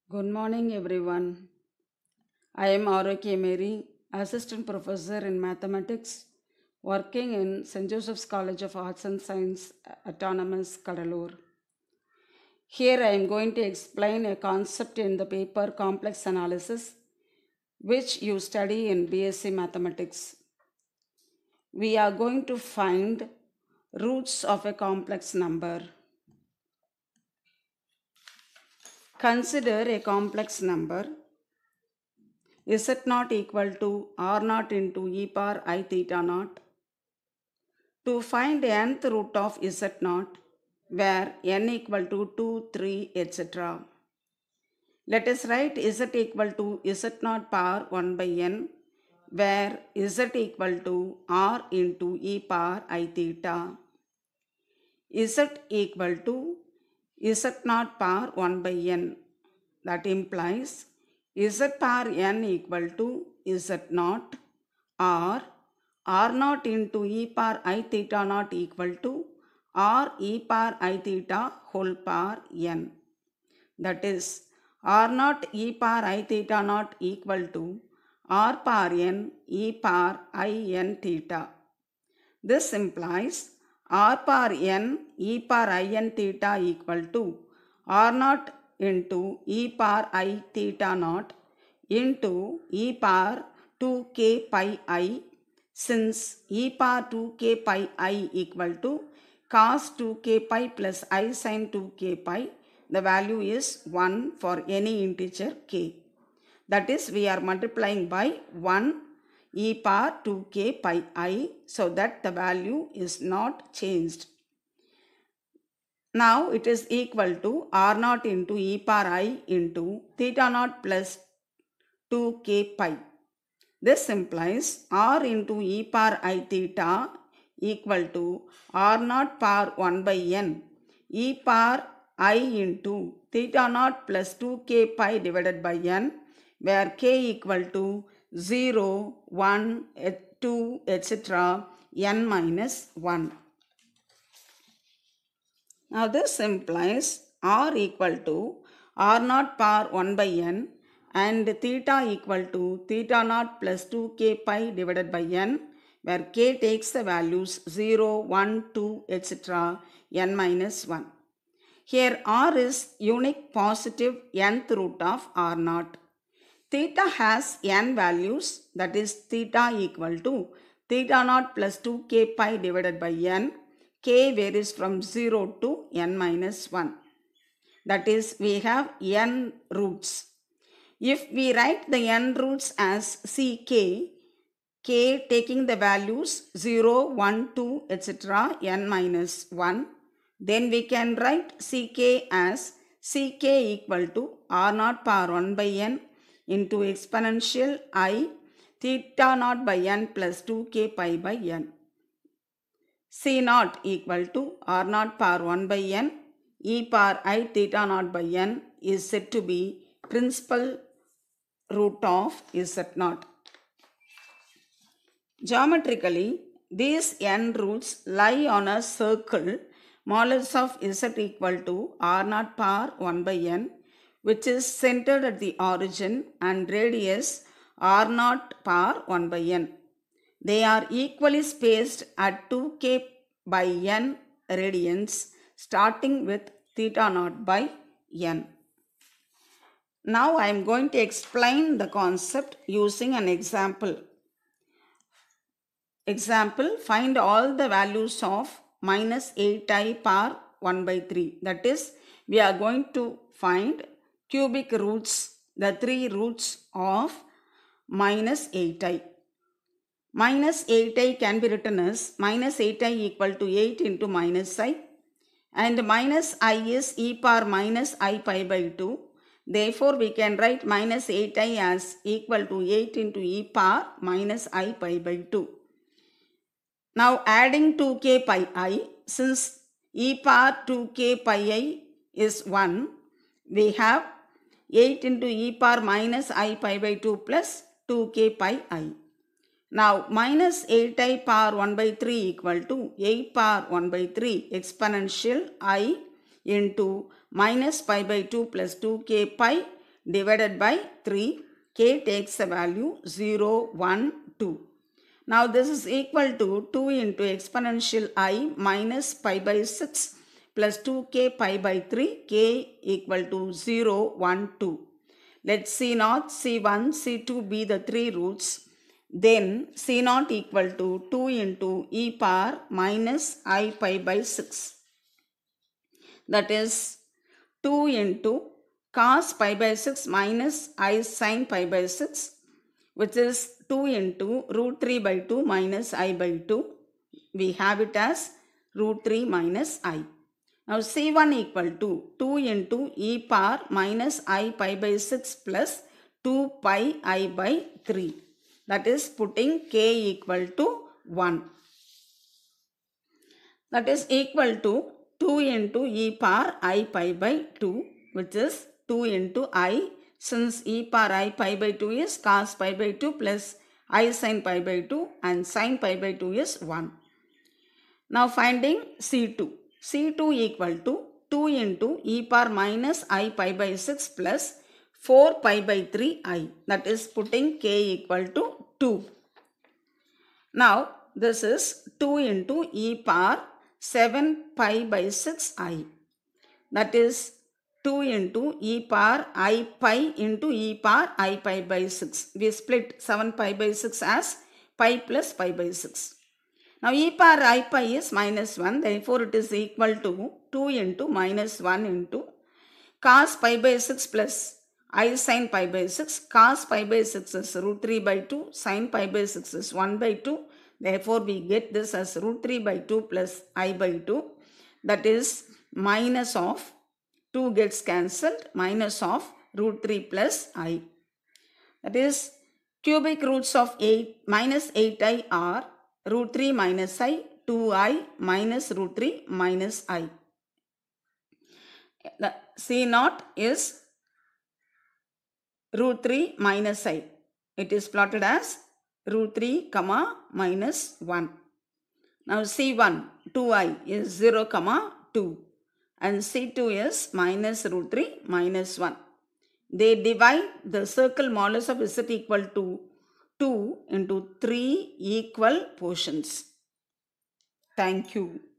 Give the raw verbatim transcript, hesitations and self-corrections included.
Good morning, everyone. I am Aroke Mary, Assistant Professor in Mathematics, working in Saint Joseph's College of Arts and Science, Autonomous, Kadalur. Here I am going to explain a concept in the paper Complex Analysis, which you study in B S c Mathematics. We are going to find roots of a complex number. Consider a complex number. Is it not equal to r naught into e power I theta naught? To find nth root of z naught, where n equal to two, three, et cetera. Let us write z equal to z naught power one by n, where z equal to r into e power I theta. Z equal to z naught power one by n. That implies z power n equal to z naught or r naught into e power I theta naught equal to r e power I theta whole power n. That is r naught e power I theta naught equal to r power n e power I n theta. This implies r power n e power I n theta equal to r naught into e power I theta naught into e power two k pi I, since e power two k pi I equal to cos two k pi plus I sin two k pi, the value is one for any integer k. That is, we are multiplying by one e power two k pi I, so that the value is not changed. Now it is equal to r naught into e power I into theta naught plus two k pi. This implies r into e power I theta equal to r naught power one by n e power I into theta naught plus two k pi divided by n, where k equal to zero, one, two, et cetera n minus one. Now this implies r equal to r naught power one by n and theta equal to theta naught plus two k pi divided by n, where k takes the values zero, one, two, et cetera n minus one. Here r is unique positive nth root of r naught. Theta has n values, that is theta equal to theta naught plus two k pi divided by n. K varies from zero to n minus one. That is, we have n roots. If we write the n roots as ck, k taking the values zero, one, two, et cetera n minus one, then we can write ck as ck equal to r naught power one by n into exponential I theta naught by n plus two k pi by n. C naught equal to r naught power one by n e power I theta naught by n is said to be principal root of z naught. Geometrically, these n roots lie on a circle modulus of z equal to r naught power one by n, which is centered at the origin, and radius r naught power one by n. They are equally spaced at two k by n radians, starting with theta naught by n. Now I am going to explain the concept using an example. Example, find all the values of minus eight i power one by three. That is, we are going to find cubic roots, the three roots of minus eight i. Minus eight i can be written as minus eight i equal to eight into minus I, and minus I is e power minus I pi by two. Therefore, we can write minus eight i as equal to eight into e power minus I pi by two. Now adding two k pi I, since e power two k pi I is one, we have eight into e power minus I pi by two plus two k pi I. Now minus eight i power one by three equal to eight power one by three exponential I into minus pi by two plus two k pi divided by three. K takes the value zero, one, two. Now this is equal to two into exponential I minus pi by six plus two k pi by three, k equal to zero, one, two. Let C naught, C one, C two be the three roots. Then C naught equal to two into e power minus I pi by six. That is two into cos pi by six minus I sin pi by six, which is two into root three by two minus I by two. We have it as root three minus I. Now C one equal to two into e power minus I pi by six plus two pi I by three. That is putting k equal to one. That is equal to two into e power I pi by two, which is two into I, since e power I pi by two is cos pi by two plus I sin pi by two, and sin pi by two is one. Now finding C two. C two equal to two into e power minus I pi by six plus four pi by three I. That is putting k equal to two. Now this is two into e power seven pi by six I. That is two into e power I pi into e power I pi by six. We split seven pi by six as pi plus pi by six. Now e power I pi is minus one, therefore it is equal to two into minus one into cos pi by six plus I sin pi by six. Cos pi by six is root three by two, sin pi by six is one by two. Therefore we get this as root three by two plus I by two. That is minus of two gets cancelled, minus of root three plus I. That is cubic roots of eight minus eight I are root three minus I, two I minus root three minus I. The C naught is root three minus I. It is plotted as root three comma minus one. Now C one, two I is zero comma two, and C two is minus root three minus one. They divide the circle modulus of Z equal to two into three equal portions. Thank you.